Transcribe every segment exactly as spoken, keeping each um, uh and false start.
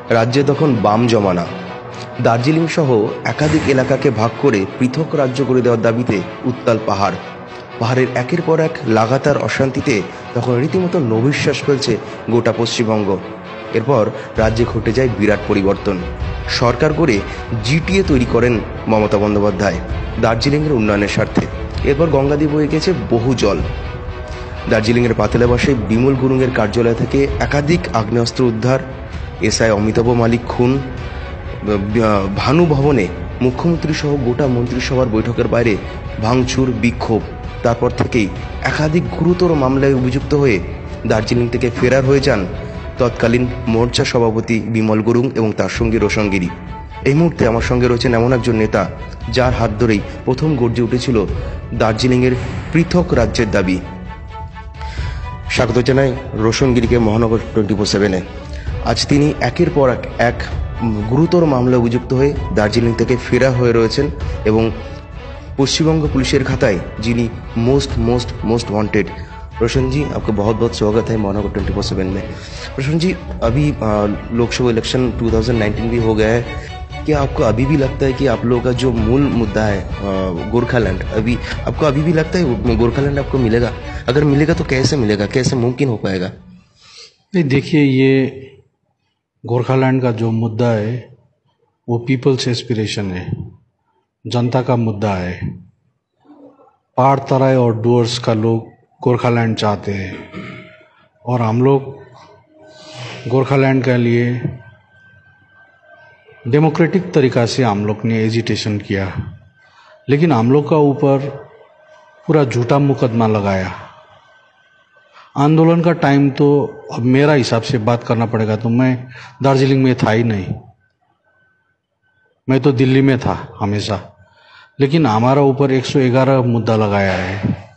রাজ্যে তখন বাম জমানা। দার্জিলিং সহ একাধিক এলাকাকে ভাগ করে পৃথক রাজ্য করে দেওয়ার দাবিতে উত্তাল পাহাড়। পাহাড়ের একের পর এক লাগাতার অশান্তিতে তখন রীতিমতো নভিশ্বাস ফেলছে গোটা পশ্চিমবঙ্গ। এরপর রাজ্যে ঘটে যায় বিরাট পরিবর্তন। সরকার করে জিটিএ তৈরি করেন মমতা বন্দ্যোপাধ্যায় দার্জিলিংয়ের উন্নয়নের স্বার্থে। এরপর গঙ্গাদি বয়ে গেছে বহু জল। দার্জিলিংয়ের পাতেলাবাসে বিমল গুরুংয়ের কার্যালয় থেকে একাধিক আগ্নেয়াস্ত্র উদ্ধার, এসআই অমিতাভ মালিক খুন, ভানু ভবনে মুখ্যমন্ত্রী সহ গোটা মন্ত্রিসভার বৈঠকের বাইরে ভাঙচুর, বিক্ষোভ। তারপর থেকেই একাধিক গুরুতর মামলায় অভিযুক্ত হয়ে দার্জিলিং থেকে ফেরার হয়ে যান তৎকালীন মোর্চা সভাপতি বিমল গুরুং এবং তার সঙ্গী রোশন গিরি। এই মুহূর্তে আমার সঙ্গে রয়েছেন এমন একজন নেতা যার হাত ধরেই প্রথম গর্জে উঠেছিল দার্জিলিংয়ের পৃথক রাজ্যের দাবি। স্বাগত জানাই রোশন গিরিকে মহানগর টোয়েন্টি ফোর সেভেনে। আজ তিনি একের পর এক এক গুরুতর মামলায় অভিযুক্ত হয়ে দার্জিলিং থেকে ফেরা হয়ে রয়েছেন এবং পশ্चिमबंग पुलिस खाताय जिनी most most most wanted. Roshan ji, आपका बहुत बहुत स्वागत है महानगर ट्वेंटी फोर सेवन में। रोशन जी, अभी Lok Sabha election two thousand nineteen भी हो गया है, क्या आपको अभी भी लगता है कि आप लोगों का जो मूल मुद्दा है गोरखालैंड, अभी आपको अभी भी लगता है गोरखालैंड आपको मिलेगा? अगर मिलेगा तो कैसे मिलेगा, कैसे मुमकिन हो पाएगा? नहीं, देखिए, ये गोरखालैंड का जो मुद्दा है वो पीपल्स एस्पिरेशन है, जनता का मुद्दा है। पहाड़ तराई और डूअर्स का लोग गोरखालैंड चाहते हैं और हम लोग गोरखालैंड के लिए डेमोक्रेटिक तरीक़ा से हम लोग ने एजिटेशन किया, लेकिन हम लोग का ऊपर पूरा झूठा मुकदमा लगाया। आंदोलन का टाइम तो अब मेरा हिसाब से बात करना पड़ेगा तो मैं दार्जिलिंग में था ही नहीं, मैं तो दिल्ली में था हमेशा। लेकिन हमारा ऊपर एक सौ ग्यारह मुद्दा लगाया है,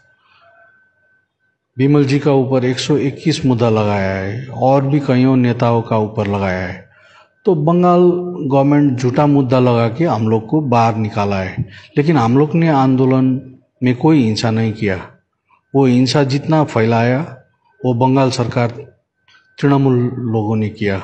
बिमल जी का ऊपर एक सौ इक्कीस मुद्दा लगाया है और भी कईयों नेताओं का ऊपर लगाया है। तो बंगाल गवर्नमेंट झूठा मुद्दा लगा के हम लोग को बाहर निकाला है, लेकिन हम लोग ने आंदोलन में कोई हिंसा नहीं किया। वो हिंसा जितना फैलाया वो बंगाल सरकार तृणमूल लोगों ने किया।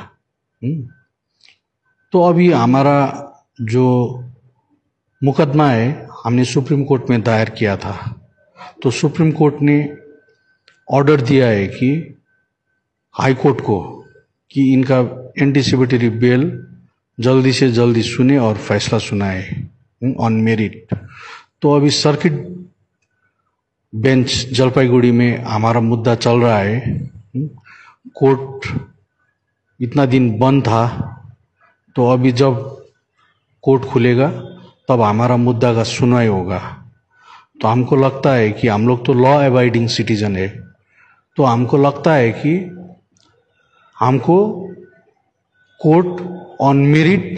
तो अभी हमारा जो मुकदमा है हमने सुप्रीम कोर्ट में दायर किया था, तो सुप्रीम कोर्ट ने ऑर्डर दिया है कि हाई कोर्ट को कि इनका एंटीसिपेटरी बेल जल्दी से जल्दी सुने और फैसला सुनाए ऑन मेरिट। तो अभी सर्किट बेंच जलपाईगुड़ी में हमारा मुद्दा चल रहा है। कोर्ट इतना दिन बंद था, तो अभी जब कोर्ट खुलेगा तब हमारा मुद्दा का सुनवाई होगा। तो हमको लगता है कि हम लोग तो लॉ अबाइडिंग सिटीजन है, तो हमको लगता है कि हमको कोर्ट ऑन मेरिट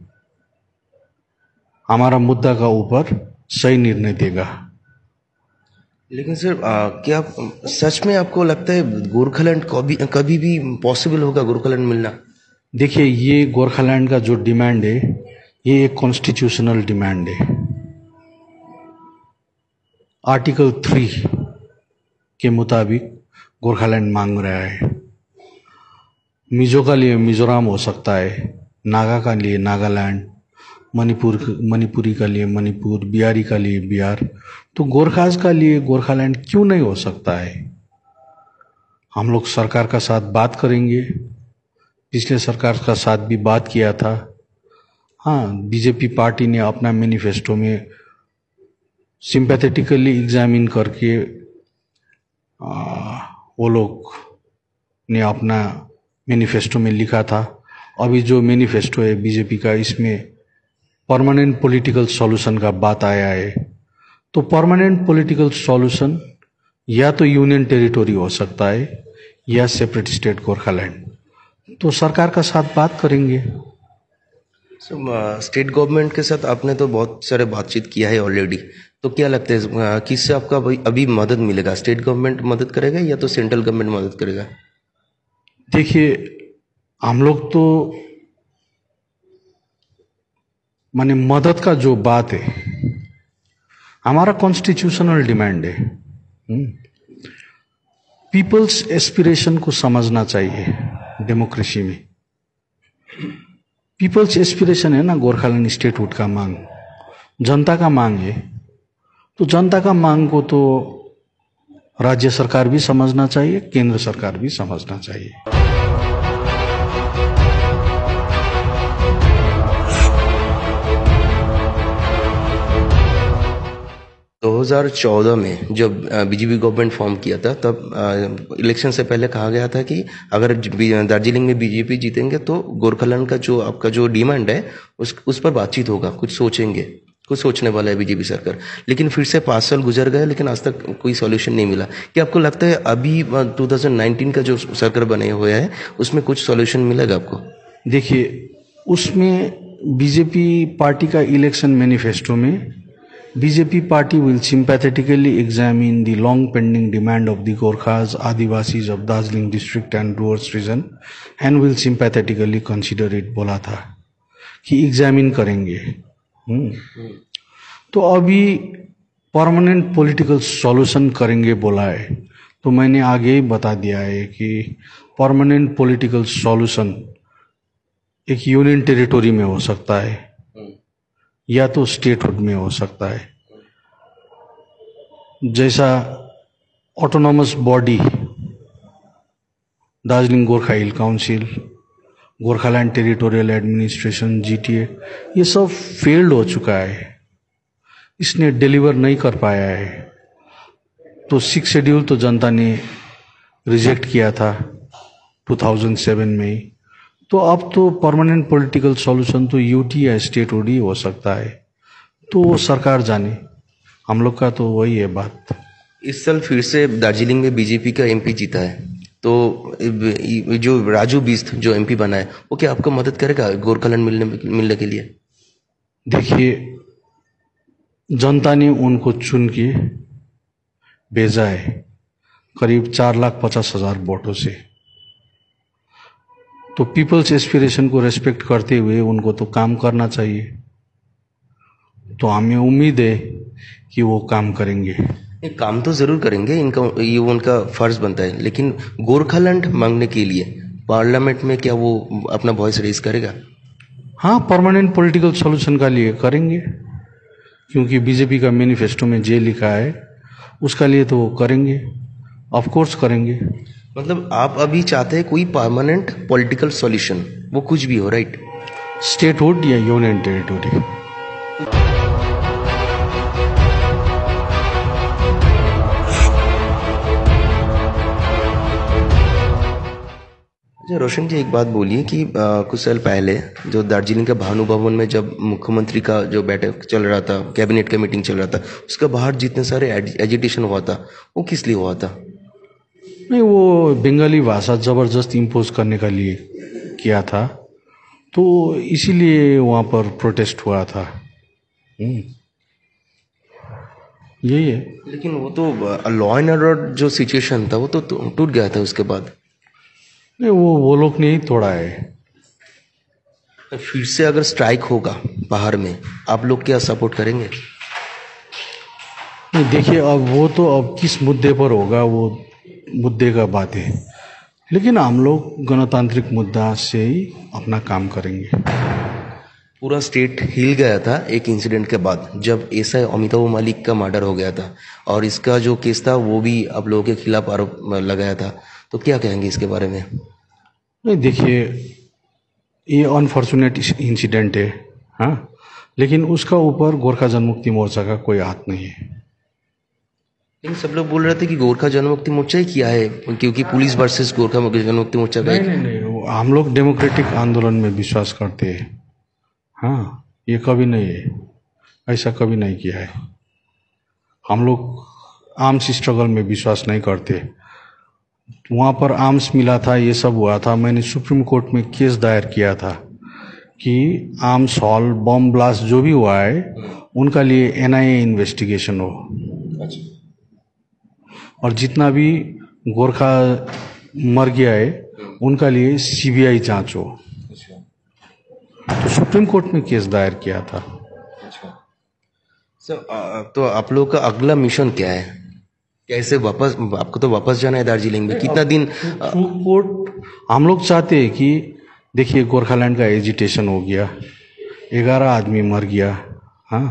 हमारा मुद्दा का ऊपर सही निर्णय देगा। लेकिन सर, आ, क्या सच में आपको लगता है गोरखालैंड कभी कभी भी पॉसिबल होगा गोरखालैंड मिलना? देखिए, ये गोरखालैंड का जो डिमांड है ये एक कॉन्स्टिट्यूशनल डिमांड है। आर्टिकल थ्री के मुताबिक गोरखालैंड मांग रहा है। मिजो का लिए मिजोरम हो सकता है, नागा का लिए नागालैंड, मणिपुर मणिपुरी का लिए मणिपुर, बिहारी का लिए बिहार। तो गोरखाज का लिए गोरखालैंड क्यों नहीं हो सकता है? हम लोग सरकार का साथ बात करेंगे, पिछले सरकार का साथ भी बात किया था। हाँ, बीजेपी पार्टी ने अपना मैनिफेस्टो में सिंपैथेटिकली एग्जामिन करके आ, वो लोग ने अपना मैनिफेस्टो में लिखा था। अभी जो मैनिफेस्टो है बीजेपी का, इसमें परमानेंट पॉलिटिकल सॉल्यूशन का बात आया है। तो परमानेंट पॉलिटिकल सॉल्यूशन या तो यूनियन टेरिटोरी हो सकता है या सेपरेट स्टेट गोरखालैंड। तो सरकार का साथ बात करेंगे। सो स्टेट गवर्नमेंट के साथ आपने तो बहुत सारे बातचीत किया है ऑलरेडी, तो क्या लगता है किससे आपका अभी मदद मिलेगा? स्टेट गवर्नमेंट मदद करेगा या तो सेंट्रल गवर्नमेंट मदद करेगा? देखिए, हम लोग तो माने मदद का जो बात है हमारा कॉन्स्टिट्यूशनल डिमांड है। पीपल्स एस्पिरेशन को समझना चाहिए डेमोक्रेसी में। पीपल्स एस्पिरेशन है ना गोरखालैंड स्टेटहुड का मांग, जनता का मांग है। तो जनता का मांग को तो राज्य सरकार भी समझना चाहिए, केंद्र सरकार भी समझना चाहिए। दो हज़ार चौदह में जब बीजेपी गवर्नमेंट फॉर्म किया था तब इलेक्शन से पहले कहा गया था कि अगर दार्जिलिंग में बीजेपी जीतेंगे तो गोरखालैंड का जो आपका जो डिमांड है उस उस पर बातचीत होगा, कुछ सोचेंगे, कुछ सोचने वाला है बीजेपी सरकार। लेकिन फिर से पाँच साल गुजर गए लेकिन आज तक कोई सॉल्यूशन नहीं मिला। क्या आपको लगता है अभी दो हज़ार उन्नीस का जो सरकार बने हुए है उसमें कुछ सॉल्यूशन मिलेगा आपको? देखिए, उसमें बीजेपी पार्टी का इलेक्शन मैनिफेस्टो में BJP party will sympathetically examine the long pending demand of the Gorkhas, Adivasis of Darjeeling district and Duars region and will sympathetically consider it बोला था कि एग्जामिन करेंगे। हम्म तो अभी परमानेंट पॉलिटिकल सॉल्यूशन करेंगे बोला है, तो मैंने आगे ही बता दिया है कि परमानेंट पॉलिटिकल सॉल्यूशन एक यूनियन टेरिटोरी में हो सकता है या तो स्टेटहुड में हो सकता है। जैसा autonomous body Darjeeling Gorkha hill council, Gorkhaland territorial administration, GTA, ये सब फेल्ड हो चुका है, इसने डिलीवर नहीं कर पाया है। तो सिक्स शेड्यूल तो जनता ने रिजेक्ट किया था दो हज़ार सात में ही। तो अब तो परमानेंट पॉलिटिकल सॉल्यूशन तो यूटी या स्टेटहुड ही हो सकता है, तो वो सरकार जाने, हम लोग का तो वही है बात। इस साल फिर से दार्जिलिंग में बीजेपी का एमपी जीता है, तो जो राजू बिस्त जो एमपी बना है वो क्या आपको मदद करेगा गोरखालैंड मिलने मिलने के लिए? देखिए, जनता ने उनको चुन के भेजा है करीब चार लाख पचास हजार वोटों से, तो पीपल्स एस्पिरेशन को रेस्पेक्ट करते हुए उनको तो काम करना चाहिए। तो हमें उम्मीद है कि वो काम करेंगे। ये काम तो जरूर करेंगे, इनका ये उनका फर्ज बनता है, लेकिन गोरखालैंड मांगने के लिए पार्लियामेंट में क्या वो अपना वॉइस रेज करेगा? हाँ, परमानेंट पॉलिटिकल सॉल्यूशन का लिए करेंगे, क्योंकि बीजेपी का मैनिफेस्टो में जे लिखा है उसका लिए तो वो करेंगे, ऑफ कोर्स करेंगे। मतलब आप अभी चाहते हैं कोई परमानेंट पॉलिटिकल सॉल्यूशन, वो कुछ भी हो, राइट? स्टेटहुड या यूनियन टेरिटोरी। अच्छा रोशन जी, एक बात बोलिए कि आ, कुछ साल पहले जो दार्जिलिंग का भानु भवन में जब मुख्यमंत्री का जो बैठक चल रहा था, कैबिनेट का मीटिंग चल रहा था, उसका बाहर जितने सारे एजिटेशन हुआ था वो किस लिए हुआ था? नहीं, वो बंगाली भाषा जबरदस्त इम्पोज करने का लिए किया था, तो इसीलिए वहाँ पर प्रोटेस्ट हुआ था। यही है। लेकिन वो तो लॉ एंड ऑर्डर जो सिचुएशन था वो तो टूट गया था उसके बाद। नहीं, वो वो लोग ने ही तोड़ा है। फिर से अगर स्ट्राइक होगा बाहर में, आप लोग क्या सपोर्ट करेंगे? नहीं, देखिए, अब वो तो अब किस मुद्दे पर होगा वो मुद्दे का बात है, लेकिन हम लोग गणतांत्रिक मुद्दा से ही अपना काम करेंगे। पूरा स्टेट हिल गया था एक इंसिडेंट के बाद, जब एसआई अमिताभ मलिक का मर्डर हो गया था और इसका जो केस था वो भी आप लोगों के खिलाफ आरोप लगाया था, तो क्या कहेंगे इसके बारे में? नहीं, देखिए, ये अनफॉर्चुनेट इंसिडेंट है, हाँ, लेकिन उसका ऊपर गोरखा जनमुक्ति मोर्चा का कोई हाथ नहीं है। लेकिन सब लोग बोल रहे थे कि गोरखा जनमुक्ति मोर्चा ही किया है, क्योंकि पुलिस वर्सेस गोरखा जनमुक्ति मोर्चा का। नहीं नहीं नहीं, हम लोग डेमोक्रेटिक आंदोलन में विश्वास करते हैं। हाँ, ये कभी नहीं है, ऐसा कभी नहीं किया है। हम लोग आर्म्स स्ट्रगल में विश्वास नहीं करते। वहाँ पर आर्म्स मिला था, ये सब हुआ था। मैंने सुप्रीम कोर्ट में केस दायर किया था कि आर्म्स हॉल बम ब्लास्ट जो भी हुआ है उनका लिए एनआईए इन्वेस्टिगेशन हो, और जितना भी गोरखा मर गया है उनका लिए सीबीआई जांच हो। तो सुप्रीम कोर्ट में केस दायर किया था। सर, तो आप लोगों का अगला मिशन क्या है? कैसे वापस, आपको तो वापस जाना है दार्जिलिंग में, कितना दिन? कोर्ट हम लोग चाहते हैं कि देखिए गोरखालैंड का एजिटेशन हो गया, ग्यारह आदमी मर गया। हाँ,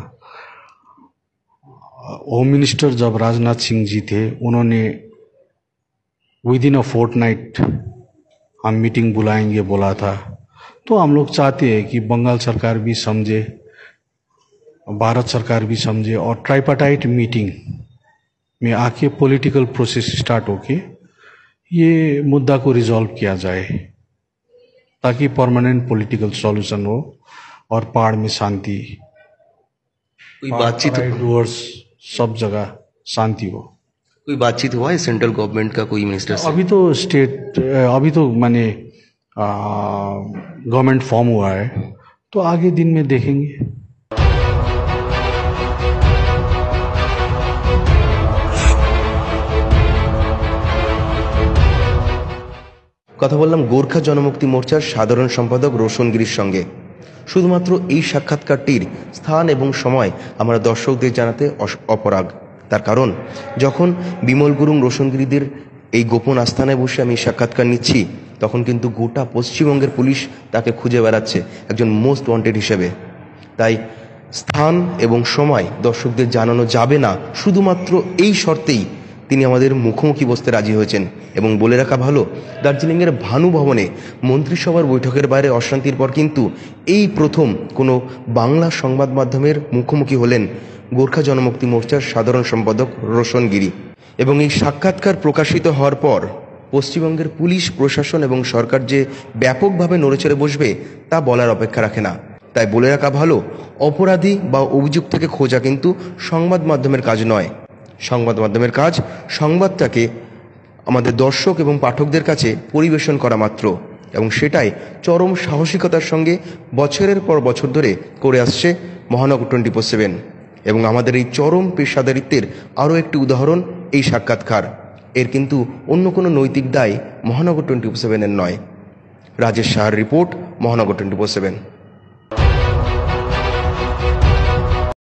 होम मिनिस्टर जब राजनाथ सिंह जी थे, उन्होंने विद इन अ फोर्टनाइट हम मीटिंग बुलाएंगे बोला था। तो हम लोग चाहते हैं कि बंगाल सरकार भी समझे, भारत सरकार भी समझे और ट्राइपार्टाइट मीटिंग में आके पॉलिटिकल प्रोसेस स्टार्ट होके ये मुद्दा को रिजॉल्व किया जाए, ताकि परमानेंट पॉलिटिकल सॉल्यूशन हो और पहाड़ में शांति, कोई बातचीत डूअर्स सब जगह शांति हो। कोई बातचीत हुआ है सेंट्रल गवर्नमेंट का कोई मिनिस्टर से? अभी तो स्टेट अभी तो माने गवर्नमेंट फॉर्म हुआ है, तो आगे दिन में देखेंगे। কথা বললাম গোর্খা জনমুক্তি মোর্চার সাধারণ সম্পাদক রোশন গিরির সঙ্গে। শুধুমাত্র এই সাক্ষাৎকারটির স্থান এবং সময় আমরা দর্শকদের জানাতে অপরাগ। তার কারণ, যখন বিমল গুরুং রোশন গিরিদের এই গোপন আস্থানায় বসে আমি সাক্ষাৎকার নিচ্ছি, তখন কিন্তু গোটা পশ্চিমবঙ্গের পুলিশ তাকে খুঁজে বেড়াচ্ছে একজন মোস্ট ওয়ান্টেড হিসেবে। তাই স্থান এবং সময় দর্শকদের জানানো যাবে না, শুধুমাত্র এই শর্তেই তিনি আমাদের মুখোমুখি বসতে রাজি হয়েছেন। এবং বলে রাখা ভালো, দার্জিলিংয়ের ভানু ভবনে মন্ত্রিসভার বৈঠকের বাইরে অশান্তির পর কিন্তু এই প্রথম কোনো বাংলা সংবাদ মাধ্যমের মুখোমুখি হলেন গোর্খা জনমুক্তি মোর্চার সাধারণ সম্পাদক রোশন গিরি। এবং এই সাক্ষাৎকার প্রকাশিত হওয়ার পর পশ্চিমবঙ্গের পুলিশ প্রশাসন এবং সরকার যে ব্যাপকভাবে নড়েচড়ে বসবে তা বলার অপেক্ষা রাখে না। তাই বলে রাখা ভালো, অপরাধী বা অভিযুক্ত থেকে খোঁজা কিন্তু সংবাদ মাধ্যমের কাজ নয়। সংবাদ মাধ্যমের কাজ সংবাদটাকে আমাদের দর্শক এবং পাঠকদের কাছে পরিবেশন করা মাত্র, এবং সেটাই চরম সাহসিকতার সঙ্গে বছরের পর বছর ধরে করে আসছে মহানগর টোয়েন্টি ফোর সেভেন। এবং আমাদের এই চরম পেশাদারিত্বের আরও একটি উদাহরণ এই সাক্ষাৎকার। এর কিন্তু অন্য কোনো নৈতিক দায় মহানগর টোয়েন্টি ফোর সেভেনের নয়। রাজেশ সাহার রিপোর্ট, মহানগর টোয়েন্টি ফোর সেভেন।